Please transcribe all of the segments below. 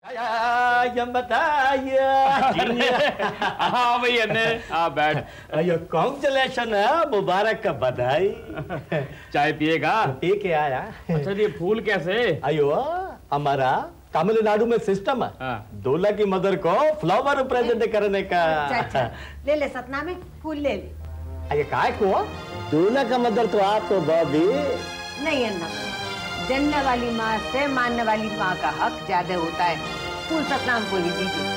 हाँ भैया ने आ बैठ। अयो कांग्रेचुलेशन है, मुबारक का बधाई। चाय पिएगा? पी के आया। अच्छा ये फूल कैसे? अयो हमारा तमिलनाडु में सिस्टम है, दूल्हा की मदर को फ्लावर प्रेजेंट करने का। अच्छा, ले ले सतना में फूल ले ले। अरे काय को दूल्हा का मदर तो आप तो बॉबी नहीं अन्ना, जनने वाली माँ से मानने वाली माँ का हक ज्यादा होता है। फूल सतनाम को ही दीजिए।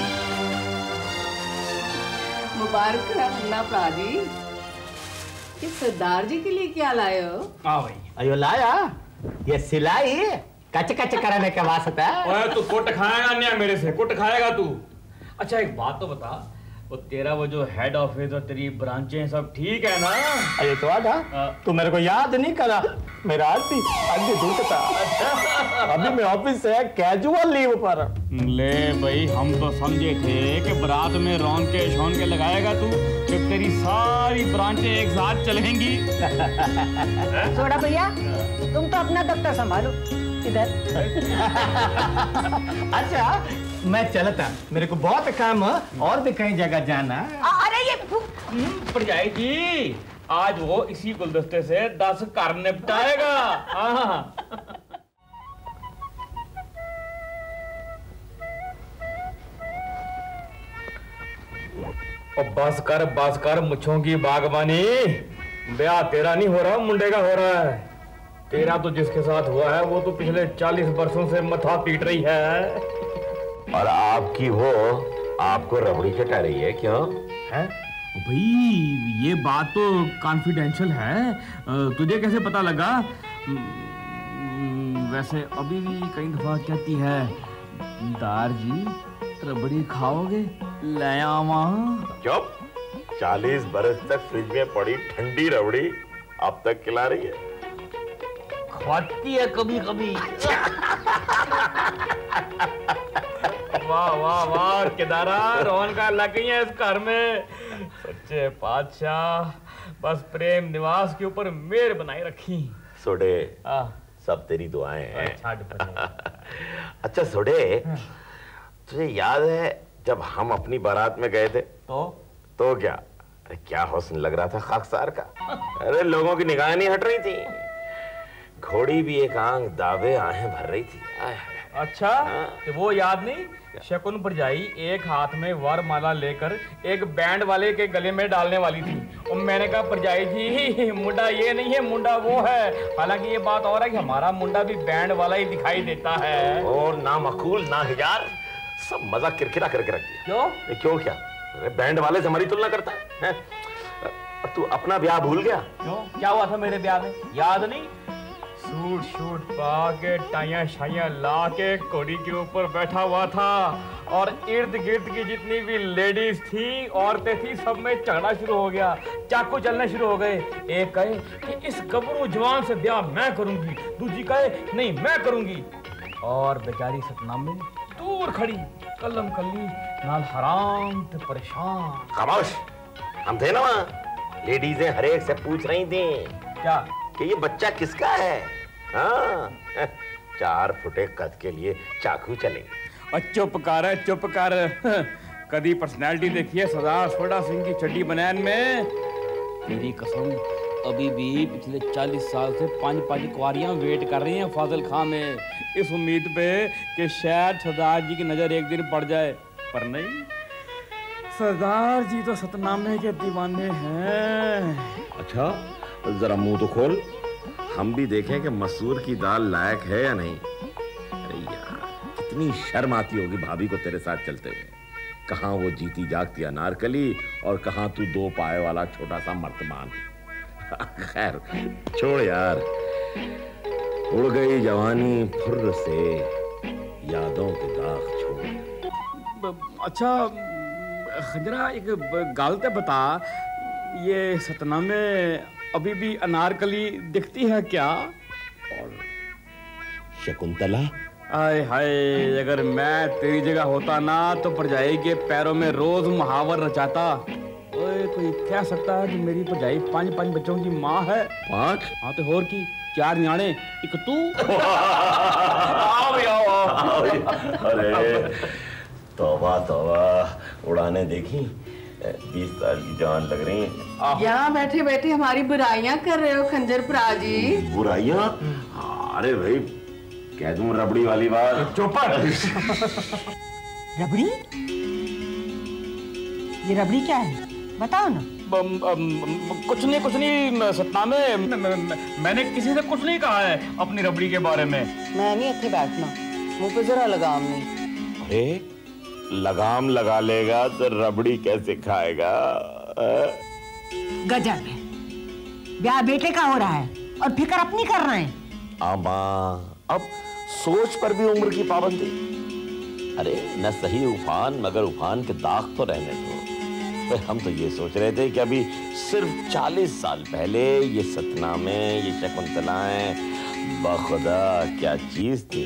मुबारक है अन्ना प्राजी। ये सरदार जी के लिए क्या लाए हो? हाँ भाई। अयो लाया ये सिलाई कच कच करने के वास्ते है। ओए तू कुट खाएगा नहीं मेरे से, कुट खाएगा तू। अच्छा एक बात तो बता, वो तेरा वो जो हेड ऑफिस और तेरी ब्रांचें सब ठीक है ना? अरे तो आधा तू मेरे को याद नहीं करा, मेरा आदमी दूसरा। अभी मैं ऑफिस से कैजुअल लीव पर। ले भाई हम तो समझे थे कि बारात में रौन के शौन के लगाएगा तू, जब तेरी सारी ब्रांचें एक साथ चलेंगी। सोडा भैया तुम तो अपना दफ्तर संभालो इधर। अच्छा मैं चलता, मेरे को बहुत काम है और भी कई जगह जाना। अरे ये भरजाई जी आज वो इसी गुलदस्ते से 10 घर निपटाएगा। हाँ बस कर मुच्छों की बागबानी। ब्याह तेरा नहीं हो रहा, मुंडे का हो रहा है। तेरा तो जिसके साथ हुआ है वो तो पिछले 40 वर्षों से मथा पीट रही है। और आपकी वो आपको रबड़ी चटा रही है क्यों? है भाई ये बात तो कॉन्फिडेंशियल है, तुझे कैसे पता लगा? वैसे अभी भी कई दफा कहती है, दार जी रबड़ी खाओगे? ले आवा। चुप, 40 बरस तक फ्रिज में पड़ी ठंडी रबड़ी अब तक खिला रही है। खाती है कभी कभी। वाह वाह वाह केदारा, रौन का लग गई है इस घर में। सच्चे बादशाह, बस प्रेम निवास के ऊपर मेहर बनाई रखी। सोडे सब तेरी दुआएं हैं। अच्छा सोडे, तुझे याद है जब हम अपनी बारात में गए थे? तो क्या? अरे क्या हुस्न लग रहा था खाकसार का। अरे लोगों की निगाहें नहीं हट रही थी, घोड़ी भी एक आंख दावे आहें भर रही थी। अच्छा तो वो याद नहीं? शकुन भरजाई एक हाथ में वरमाला लेकर एक बैंड वाले के गले में डालने वाली थी, और मैंने कहा भरजाई जी मुंडा ये नहीं है, मुंडा वो है। हालांकि ये बात और है कि हमारा मुंडा भी बैंड वाला ही दिखाई देता है। और ना मकूल ना हिजार, सब मजाक किरकिरा करके रख दिया। क्यों? क्यों क्या? अरे बैंड वाले से हमारी तुलना करता है? तू अपना ब्याह भूल गया? क्यों? क्या हुआ था मेरे ब्याह में, याद नहीं? सूट शूट पा के टाइयां शाइयां ला के कोड़ी के ऊपर बैठा हुआ था, और इर्द गिर्द की जितनी भी लेडीज थी, औरतें थी, सब में झगड़ा शुरू हो गया, चाकू चलने शुरू हो गए। एक कहे कि इस गबरू जवान से ब्याह मैं करूंगी, दूसरी कहे नहीं मैं करूंगी, और बेचारी सतनामी दूर खड़ी कलम कली नाल हराम थे परेशान। खामोश, हम थे ना वहाँ, लेडीजें हर एक से पूछ रही थी क्या कि ये बच्चा किसका है? हाँ 4 फुटे कद के लिए चाकू चलेंगे। चुप कर चुप कर, कदी पर्सनैलिटी देखिए सरदार सोडा सिंह की चड्डी बनैन में। तेरी कसम अभी भी पिछले 40 साल से 5 कुंवारियां वेट कर रही हैं फाजिल खां में, इस उम्मीद पे कि शायद सरदार जी की नजर एक दिन पड़ जाए, पर नहीं, सरदार जी तो सतनामे के दीवाने हैं। अच्छा जरा मुंह तो खोल, हम भी देखें कि मसूर की दाल लायक है या नहीं। अरे यार कितनी शर्म आती होगी भाभी को तेरे साथ चलते हुए। कहाँ वो जीती जागती अनारकली और कहाँ तू 2 पाए वाला छोटा सा मर्तमान। खैर छोड़ यार, उड़ गई जवानी फुर्र से, यादों के दाग छोड़। अच्छा खजरा एक गल तो बता, ये सतनामे अभी भी अनारकली दिखती है क्या? और शकुंतला? आय हाय, अगर मैं तेरी जगह होता ना तो भरजाई के पैरों में रोज मुहावर रचाता। ओए कोई कह सकता है कि मेरी भरजाई 5 बच्चों की माँ है? 5? हाँ तो होर की, 4 न्याणे, एक तू। आओ अरे तौबा तौबा, उड़ाने देखी 20 साल की जान लग रही है। यहाँ बैठे बैठे हमारी बुराइयां कर रहे हो खंजर प्रा जी। बुराइयां? अरे भाई कह दूं रबड़ी वाली बात। चौपड़। रबड़ी? ये रबड़ी क्या है, बताओ ना। कुछ नहीं सतना में मैंने किसी से कुछ नहीं कहा है अपनी रबड़ी के बारे में। मैं नहीं इतने बैठना, मुंह पे जरा लगाम नहीं। अरे लगाम लगा लेगा तो रबड़ी कैसे खाएगा? गजब है, ब्याह बेटे का हो रहा है और फिक्र अपनी कर रहे हैं। आमा, अब सोच पर भी उम्र की पाबंदी। अरे न सही उफान मगर उफान के दाग तो रहने दो। तो हम तो ये सोच रहे थे कि अभी सिर्फ 40 साल पहले ये सतना में ये शकुंतलाएं बखुदा क्या चीज थी।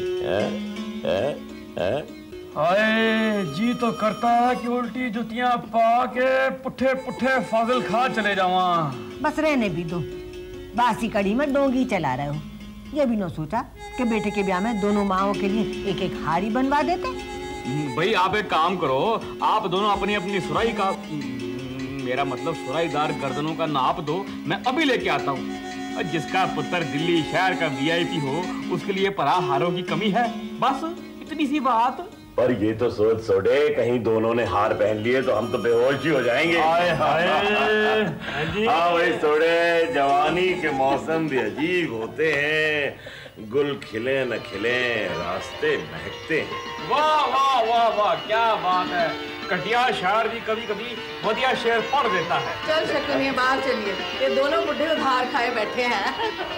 हाय जी तो करता है कि उल्टी जुतियां पा के पुट्ठे पुट्ठे फाजिल खा चले जावा। बस रहने भी दो, बासी कड़ी में डोंगी चला रहे हो। ये भी न सोचा कि बेटे के ब्याह में दोनों माओं के लिए एक एक हारी बनवा देते। भाई आप एक काम करो, आप दोनों अपनी अपनी सुराई का, मेरा मतलब सुराईदार गर्दनों का नाप दो, मैं अभी लेके आता हूँ। जिसका पुत्र दिल्ली शहर का VIP हो उसके लिए परा हारों की कमी है, बस इतनी सी बात। पर ये तो सोच सोडे, कहीं दोनों ने हार पहन लिए तो हम तो बेहोश ही हो जाएंगे। हाय हाय। हाँ भाई सोडे, जवानी के मौसम भी अजीब होते हैं, गुल खिले न खिले रास्ते महकते हैं। वाह वाह वाह वाह, क्या बात है। कटिया शायर भी कभी कभी बढ़िया शेर पढ़ देता है। चल शकुनिया बाहर चलिए, ये दोनों बुढ़े उधार खाए बैठे हैं।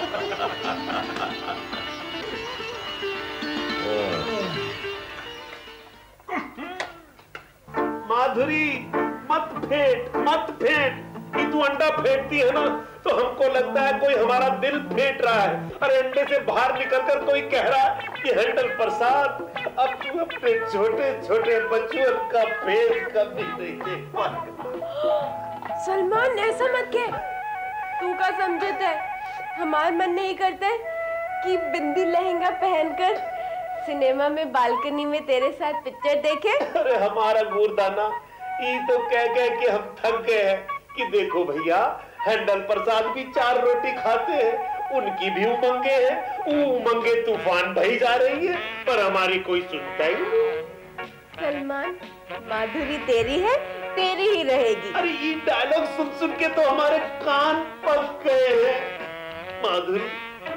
माधुरी मत फेंट। कि तू अंडा फेंकती है ना तो हमको लगता है कोई हमारा दिल फेंट रहा है। अरे अंडे से बाहर निकलकर कोई कह रहा है कि हैंडल प्रसाद, अब तू अपने छोटे छोटे बच्चों का फेस कभी नहीं देख पाएगा। सलमान ऐसा मत कह, तू का समझता है हमार मन नहीं करता कि बिंदी लहंगा पहनकर सिनेमा में बालकनी में तेरे साथ पिक्चर देखे। अरे हमारा गुरदाना ये तो कह के हम थक गए हैं कि देखो भैया हैंडल प्रसाद भी 4 रोटी खाते हैं, उनकी भी उमंगे हैं, उमंगे तूफान बही जा रही है, पर हमारी कोई सुनता ही नहीं। सलमान, माधुरी तेरी है, तेरी ही रहेगी। अरे ये डायलॉग सुन सुन के तो हमारे कान पक गए हैं। माधुरी,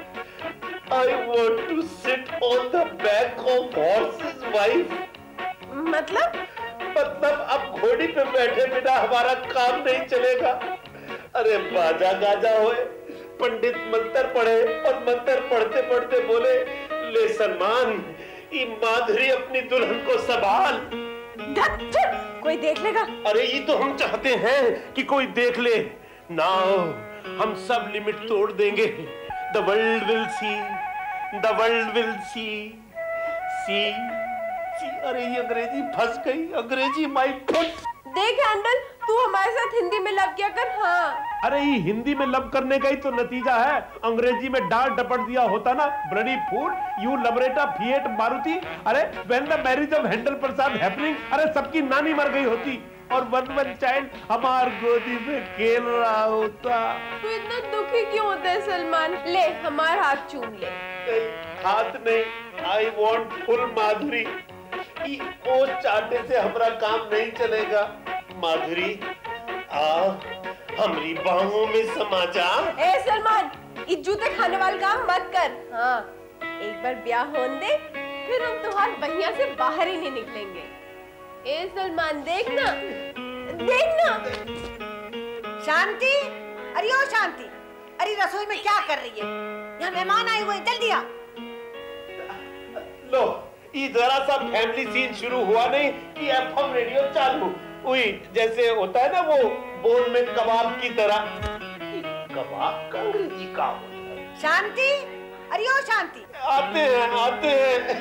I want to sit on the back of horse's wife। मतलब अब घोड़ी पे बैठे बिना हमारा काम नहीं चलेगा। अरे बाजा गाजा होए, पंडित मंत्र पढ़े और मंत्र पढ़ते पढ़ते बोले, ले सलमान, ये माधुरी अपनी दुल्हन को संभाल। कोई देख लेगा। अरे ये तो हम चाहते हैं कि कोई देख ले। नाउ हम सब लिमिट तोड़ देंगे। The world will see, the world will see। अरे ये अंग्रेजी फंस गई, अंग्रेजी माई फुट। देख हैंडल, तू हमारे साथ हिंदी में लब क्या कर। हाँ, अरे ये हिंदी में लब करने का ही तो नतीजा है। अंग्रेजी में डाल डपट दिया होता ना, ब्लडी फूड, यू लबरेटा फिएट मारुति। अरे व्हेन द मैरिज ऑफ हैंडल प्रसाद हैपनिंग, अरे सबकी नानी मर गई होती और वन चाइल्ड हमार गोदी में खेल रहा होता। तू इतना दुखी क्यों होता है सलमान। ले हमार हाथ चूम ले। हाथ नहीं, आई वॉन्ट फुल माधुरी। ओ चाटे से हमारा काम नहीं चलेगा। माधुरी आ हमारी बाहों में समा जा। ए सलमान, इस जूते खाने वाला काम मत कर। हाँ, एक बार ब्याह होने दे, फिर हम तुम्हार बहिया से बाहर ही नहीं निकलेंगे। ए सलमान, देखना देखना। शांति, अरे ओ शांति, अरे रसोई में क्या कर रही है? यहाँ मेहमान आए हुए हैं, जल्दी आ। लो, ये जरा सा फैमिली सीन शुरू हुआ नहीं कि FM रेडियो चालू हुई, जैसे होता है ना वो बोल में कबाब की तरह। कबाब का अंग्रेजी का शांति, अरे ओ शांति। आते हैं।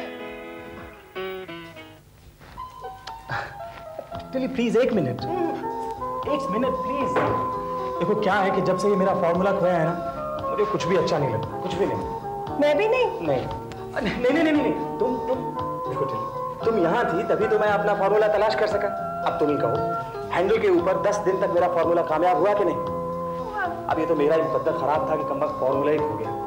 चलिए प्लीज एक मिनट प्लीज। देखो क्या है कि जब से ये मेरा फॉर्मूला खोया है ना, मुझे कुछ भी अच्छा नहीं लगता, कुछ भी नहीं। मैं भी नहीं। नहीं। तुम देखो टिली, तुम यहाँ थी तभी तो मैं अपना फॉर्मूला तलाश कर सका। अब तुम ही कहो, हैंडल के ऊपर 10 दिन तक मेरा फॉर्मूला कामयाब हुआ कि नहीं? अब ये तो मेरा ही मुकद्दर खराब था कि कमबख्त फॉर्मूला ही खो गया।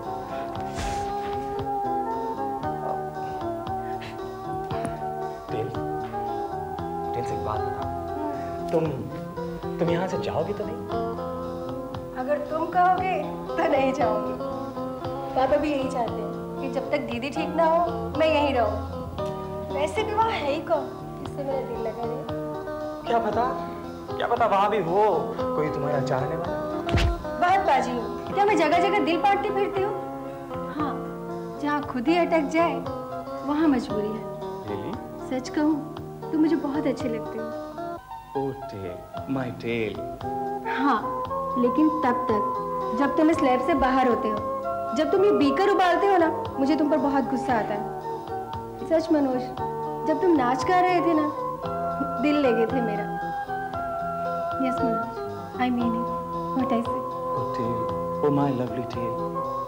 टिल से एक बात बताओ, तुम यहाँ से जाओगे तो नहीं? अगर तुम कहोगे तो नहीं जाऊंगी। पापा भी यही चाहते हैं कि जब तक दीदी ठीक ना हो मैं यहीं रहूं। वैसे भी वहाँ है ही कौन जिससे मेरा दिल लगा रहे? क्या पता वहां भी हो कोई तुम्हारा चाहने वाला। बात बाजी हो, क्या मैं जगह जगह दिल बांटती फिरती हूँ? हाँ, जहाँ खुद ही अटक जाए वहाँ मजबूरी है। सच कहूँ तो मुझे बहुत अच्छे लगते हो। Oh tale, my tale. हाँ, लेकिन तब तक जब तुम इस लैब से बाहर होते हो, जब तुम ये बीकर उबालते हो ना, मुझे तुम पर बहुत गुस्सा आता है। सच मनोज, जब तुम नाच कर रहे थे ना, दिल ले गए थे मेरा। Yes Manoj, I mean it, what I say. Oh tale, oh my lovely tale.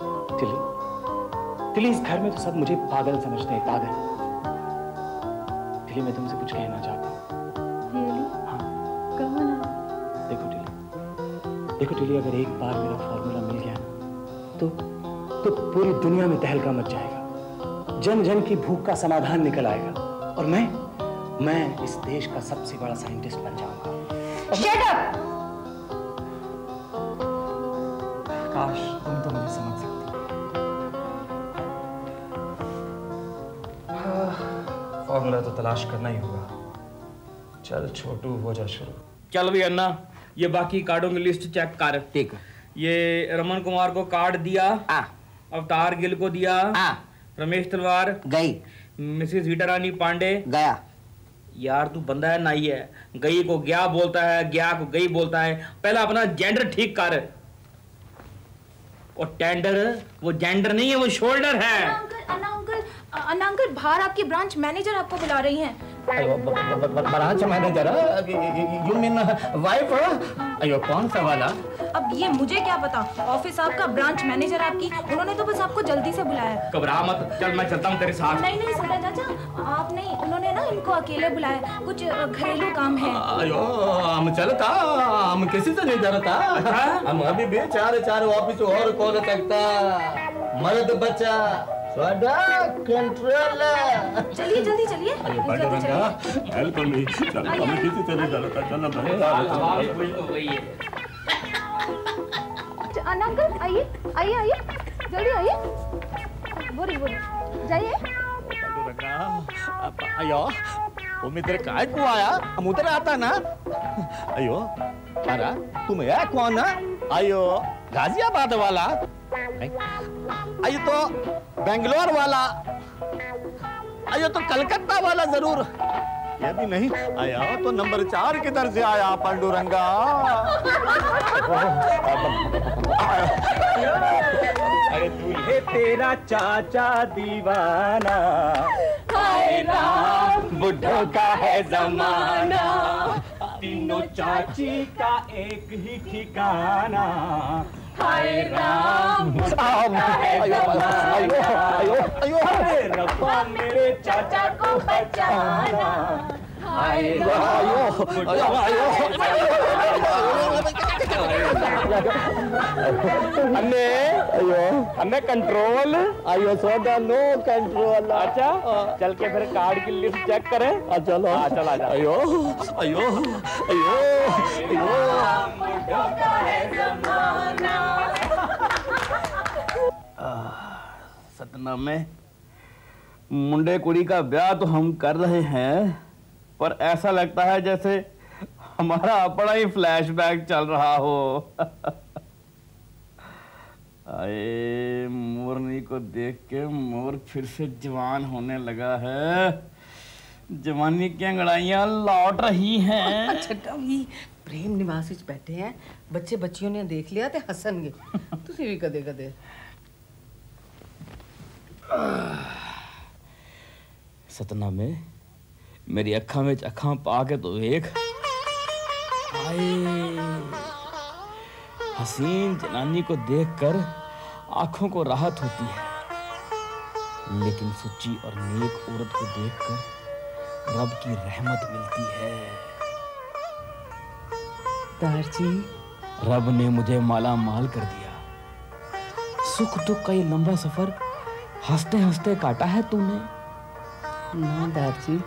Tilly, इस घर में तो सब मुझे पागल समझते हैं, पागल। टिली, मैं तुमसे कुछ कहना चाहता हूँ। रियली? हाँ। कहो ना। देखो टिली, अगर एक बार मेरा फॉर्मूला मिल गया ना, तो पूरी दुनिया में तहलका मच जाएगा। जन जन की भूख का समाधान निकल आएगा और मैं इस देश का सबसे बड़ा साइंटिस्ट बन जाऊंगा। Shut up! काश तुम तो मुझे समझ सकती। फॉर्मूला तो तलाश करना ही होगा। चल छोटू, हो जा शुरू। चल भी अन्ना, ये बाकी कार्डों की लिस्ट चेक कर। ठीक है। ये रमन कुमार को कार्ड दिया, अवतार गिल को दिया, रमेश तलवार गई, मिसेस हीटा रानी पांडे गया। यार तू बंदा है नाई है, गई को गया बोलता है, गया को गई बोलता है। पहला अपना जेंडर ठीक कर। और टेंडर वो जेंडर नहीं है, वो शोल्डर है। अन्ना अंकल, बाहर आपकी ब्रांच मैनेजर आपको बुला रही हैं। Branch manager? You mean wife? अयो कौन सा वाला? अब ये मुझे क्या पता, ऑफिस आपका, ब्रांच मैनेजर आपकी, उन्होंने तो बस आपको जल्दी से बुलाया है। घबरा मत, चल मैं चलता हूँ तेरे साथ। नहीं सूरज चाचा, आप नहीं, उन्होंने ना इनको अकेले बुलाया, कुछ घरेलू काम है। अयो हम चलता, हम किसी से नहीं डरता। हम अभी भी चार ऑफिस और कौन सकता, मर्द बच्चा कंट्रोल। चलिए जल्दी चलिए। हेल्प मी, चल हम किसी से नहीं डरता। चल अन्ना अंकल, आइए जल्दी आइए। बोरी जाइए। अयो तुम इधर काय को आया? हम उधर आता ना। अयो अरे तुम है कौन? अयो गाजियाबाद वाला? अयो तो बेंगलोर वाला? अयो तो कलकत्ता वाला जरूर? ये भी नहीं आया तो नंबर 4 किधर से आया पांडुरंगा? अरे दूल्हे तेरा चाचा दीवाना, हाय राम बुढ़ों का है जमाना, तीनों चाची का एक ही ठिकाना, हाय राम अरे रब्बा मेरे चाचा को बचाना, हाय अन्ने कंट्रोल आयो सोदा नो कंट्रोल। अच्छा चल के फिर कार्ड की लिस्ट चेक करें। चलो चल आजा। अयो अयो अयो सतना में मुंडे कुड़ी का ब्याह तो हम कर रहे हैं, पर ऐसा लगता है जैसे हमारा अपना ही फ्लैशबैक चल रहा हो। आए मोरनी को देख के मोर फिर से जवान होने लगा है। जवानी की अंगड़ाइयां लौट रही हैं। अच्छा भी प्रेम निवास विच बैठे हैं, बच्चे बच्चियों ने देख लिया ते हसनगे। तुसी भी कदे कदे सतना में मेरी अखा में अखा पा के तो वेख। आए हसीन जनानी को देखकर आंखों को राहत होती है। लेकिन सच्ची और नेक औरत को देखकर रब की रहमत मिलती है। दारजी, रब ने मुझे माला माल कर दिया। सुख दुख का ये लंबा सफर हंसते हंसते काटा है तूने। ना दारजी,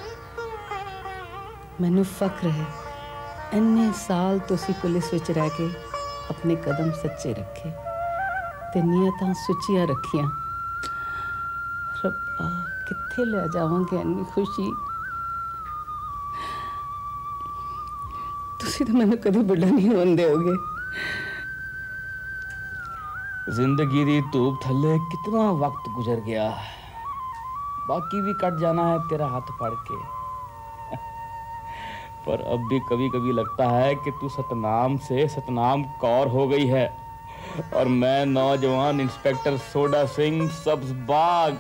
मैनू फख्र है इन्ने साल तुसी पुलिस विच रह के अपने कदम सच्चे रखे ते नीयतां सुचियां रखियां। रब्बा कित्थे ले जावांगे इन्नी खुशी। तुसी तो मैनू कदी बुढ़ा नहीं होने दोगे। जिंदगी दी धूप थल्ले कितना वक्त गुजर गया, बाकी भी कट जाना है तेरा हाथ फड़ के। पर अब भी कभी कभी लगता है कि तू सतनाम से सतनाम कौर हो गई है और मैं नौजवान इंस्पेक्टर सोडा सिंह सब्ज बाग।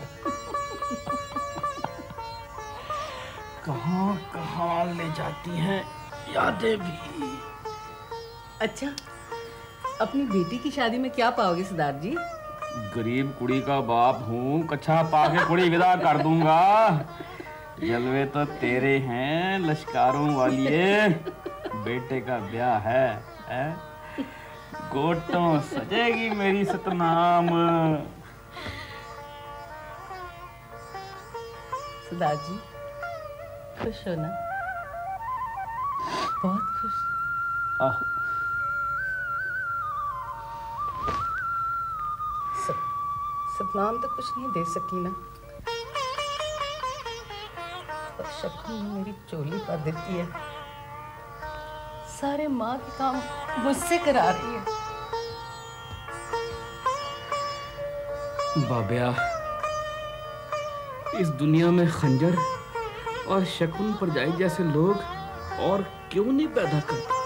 कहां कहां ले जाती हैं यादें भी। अच्छा, अपनी बेटी की शादी में क्या पाओगे सरदार जी? गरीब कुड़ी का बाप हूँ, कच्छा पाके कुड़ी विदा कर दूंगा। जलवे तो तेरे हैं लश्कारों वालिए। बेटे का ब्याह है? गोटों सजेगी मेरी सतनाम। सरदार जी खुश हो ना? बहुत खुश। सतनाम तो कुछ नहीं दे सकी ना, पर शकुन ने मेरी चोली पर देती है। सारे माँ के काम मुझसे करा रही है। बाबिया, इस दुनिया में खंजर और शकुन पर जाए जैसे लोग और क्यों नहीं पैदा करते?